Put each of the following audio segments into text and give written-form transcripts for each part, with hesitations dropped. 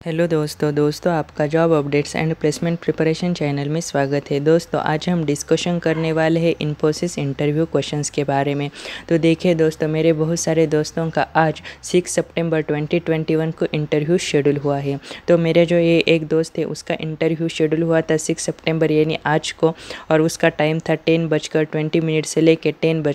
Hello दोस्तों आपका job updates and placement preparation channel में स्वागत है। दोस्तों आज हम डिस्कशन करने वाले हैं इन्फोसिस इंटरव्यू क्वेश्चंस के बारे में। तो देखिए दोस्तों, मेरे बहुत सारे दोस्तों का आज 6 सितंबर 2021 को इंटरव्यू शेड्यूल हुआ है। तो मेरे जो ये एक दोस्त है उसका इंटरव्यू शेड्यूल हुआ था 6 सितंबर यानी आज को, और उसका टाइम था 10:20 से लेकर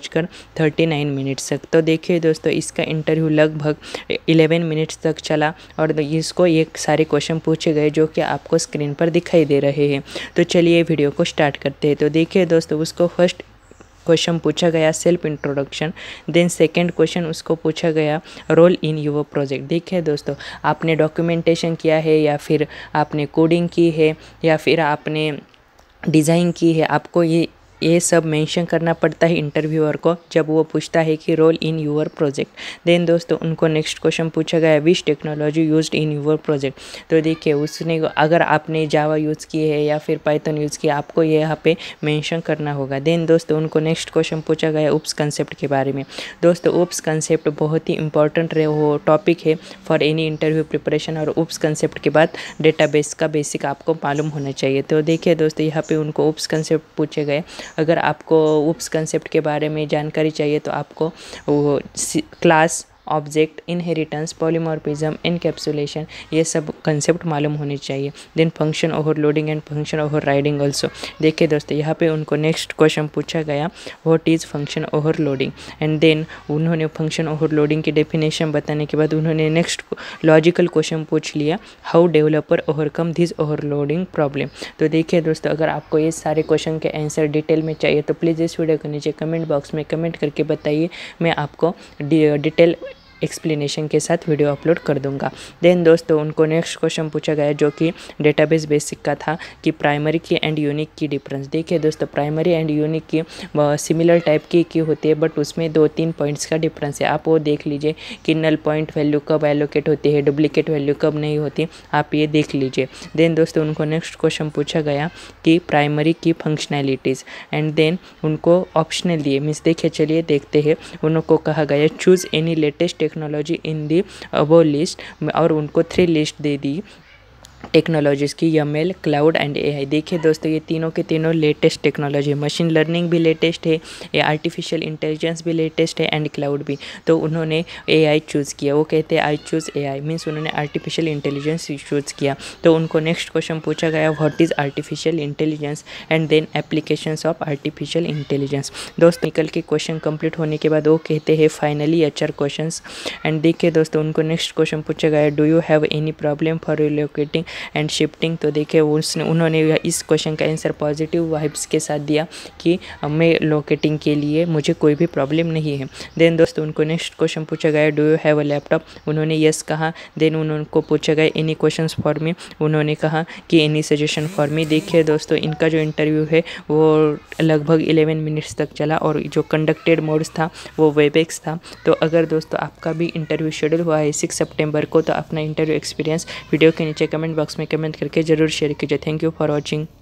10:39 तक। तो देखिए दोस्तों, इसका इंटरव्यू लगभग 11 मिनट्स तक चला और इसको एक सारे क्वेश्चन पूछे गए जो कि आपको स्क्रीन पर दिखाई दे रहे हैं। तो चलिए वीडियो को स्टार्ट करते हैं। तो देखिए दोस्तों, उसको फर्स्ट क्वेश्चन पूछा गया self introduction. Then second question उसको पूछा गया रोल इन योर प्रोजेक्ट। देखिए दोस्तों, आपने डॉक्यूमेंटेशन किया है या फिर आपने कोडिंग की है या फिर आपने डिज़ाइन की है, आपको ये सब मेंशन करना पड़ता है इंटरव्यूअर को जब वो पूछता है कि role in your project. Then दोस्तों उनको नेक्स्ट क्वेश्चन पूछा गया which technology used in your project. तो देखिए उसने अगर आपने जावा यूज़ की है या फिर पाइथन यूज़ किया, आपको ये यहाँ पे मेंशन करना होगा। देन दोस्तों उनको नेक्स्ट क्वेश्चन पूछा गया उप्स कंसेप्ट के बारे में। दोस्तों उप्स कंसेप्ट बहुत ही इंपॉर्टेंट वो टॉपिक है फॉर एनी इंटरव्यू प्रिपरेशन, और उप्स कंसेप्ट के बाद डेटाबेस का बेसिक आपको मालूम होना चाहिए। तो देखिए दोस्तों, यहाँ पे उनको उप्स कंसेप्ट पूछे गए। अगर आपको उप्स कंसेप्ट के बारे में जानकारी चाहिए तो आपको वो class, object, inheritance, polymorphism, encapsulation, ये सब कंसेप्ट मालूम होने चाहिए। Then function overloading and function overriding also. देखिए दोस्तों, यहाँ पे उनको नेक्स्ट क्वेश्चन पूछा गया what is function overloading, and then उन्होंने फंक्शन ओवरलोडिंग की डेफिनेशन बताने के बाद उन्होंने नेक्स्ट लॉजिकल क्वेश्चन पूछ लिया how developer overcome this overloading problem. तो देखिए दोस्तों, अगर आपको ये सारे क्वेश्चन के आंसर डिटेल में चाहिए तो प्लीज़ इस वीडियो के नीचे कमेंट बॉक्स में कमेंट करके बताइए, मैं आपको डिटेल एक्सप्लेनेशन के साथ वीडियो अपलोड कर दूंगा। देन दोस्तों उनको नेक्स्ट क्वेश्चन पूछा गया जो कि डेटाबेस बेसिक का था कि प्राइमरी की एंड यूनिक की डिफरेंस। देखिए दोस्तों, primary and unique key similar type की होती है, बट उसमें 2-3 पॉइंट्स का डिफरेंस है। आप वो देख लीजिए कि नल पॉइंट वैल्यू कब एलोकेट होती है, डुप्लीकेट वैल्यू कब नहीं होती, आप ये देख लीजिए। देन दोस्तों उनको नेक्स्ट क्वेश्चन पूछा गया कि primary key functionalities, and then उनको ऑप्शनल दिए। मीन्स देखिए, चलिए देखते हैं। उनको कहा गया choose any latest technology in the वो लिस्ट, और उनको 3 लिस्ट दे दी टेक्नोलॉजीज़ की, एमएल, क्लाउड एंड एआई। देखिए दोस्तों, ये तीनों के तीनों लेटेस्ट टेक्नोलॉजी है। मशीन लर्निंग भी लेटेस्ट है, ये आर्टिफिशियल इंटेलिजेंस भी लेटेस्ट है, एंड क्लाउड भी। तो उन्होंने एआई चूज़ किया। वो कहते हैं आई चूज़ एआई, मीन्स उन्होंने आर्टिफिशियल इंटेलिजेंस चूज़ किया। तो उनको नेक्स्ट क्वेश्चन पूछा गया what is artificial intelligence, and then applications of artificial intelligence. दोस्त निकल के क्वेश्चन कंप्लीट होने के बाद वो कहते हैं फाइनली एचआर क्वेश्चंस। एंड देखिए दोस्तों, उनको नेक्स्ट क्वेश्चन पूछा गया do you have any problem for relocating and shifting. तो देखिए उन्होंने इस क्वेश्चन का आंसर पॉजिटिव वाइब्स के साथ दिया कि मैं लोकेटिंग के लिए मुझे कोई भी प्रॉब्लम नहीं है। देन दोस्तों उनको नेक्स्ट क्वेश्चन पूछा गया do you have a laptop, उन्होंने यस कहा। देन उनको पूछा गया एनी क्वेश्चंस फॉर मी, उन्होंने कहा कि एनी सजेशन फॉर मी। देखिए दोस्तों, इनका जो इंटरव्यू है वो लगभग 11 मिनट्स तक चला, और जो कंडक्टेड मोड्स था वो वेबएक्स था। तो अगर दोस्तों आपका भी इंटरव्यू शेड्यूल हुआ है 6 सितंबर को, तो अपना इंटरव्यू एक्सपीरियंस वीडियो के नीचे कमेंट बॉक्स में कमेंट करके ज़रूर शेयर कीजिए। Thank you for watching.